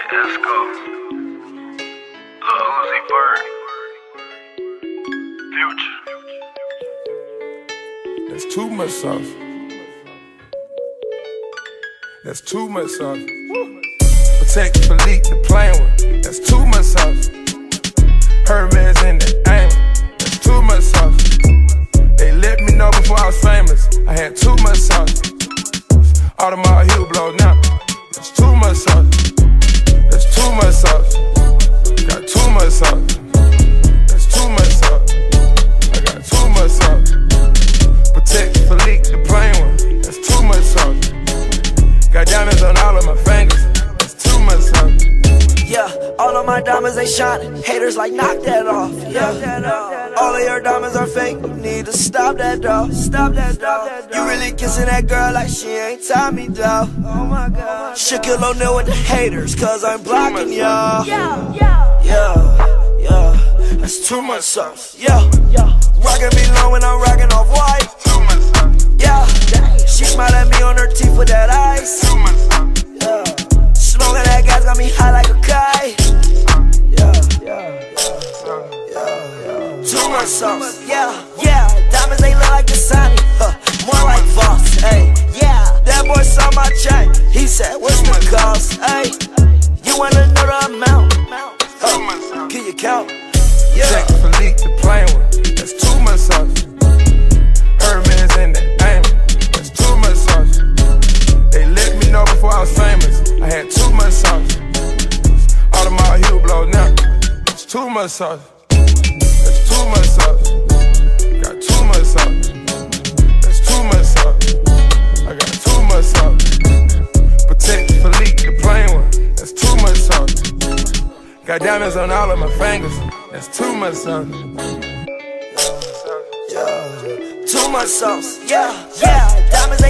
Let's go. Lil Uzi Vert. Future. That's too much sauce. That's too much sauce. Protect Philippe, the plain one. That's too much sauce. Hermes in the aim. That's too much sauce. They let me know before I was famous. I had too much sauce. Audemars heel blow now. That's too much sauce. That's too much sauce. Got too much sauce. That's too much sauce. I got too much sauce. Protect Philippe, the plain one. That's too much sauce. Got diamonds on all of my fingers. That's too much sauce. Yeah, all of my diamonds they shining. Haters like knock that off. Yeah, all of your diamonds are fake. You need to stop that dog. Stop that dog. You really kissing that girl like she ain't Tommy dog. Oh my God. Should kill O'Neal with the haters, cause I'm blocking y'all. Yeah, that's too much sauce. Yeah, rockin' me low when I'm rockin' off white. Yeah, she smile at me on her teeth with that ice. Yeah, smoking that gas got me high like a kite. Too much sauce. Yeah, diamonds they look like Dasani, more like Voss. Hey, yeah, that boy saw my chain. He said, "What's the cost?" Hey, you wanna know the amount? Can you count? Protect Philippe, the plain one. That's too much sauce. Hermes in the aim. That's too much sauce. They let me know before I was famous. I had too much sauce. Audemars heel blow now. That's too much sauce. That's too much sauce. Got too much sauce. That's too much sauce. I got too much sauce. Protect Philippe, the plain one. That's too much sauce. Got diamonds on all of my fingers. That's too much sauce. Too much sauce. Yeah, diamonds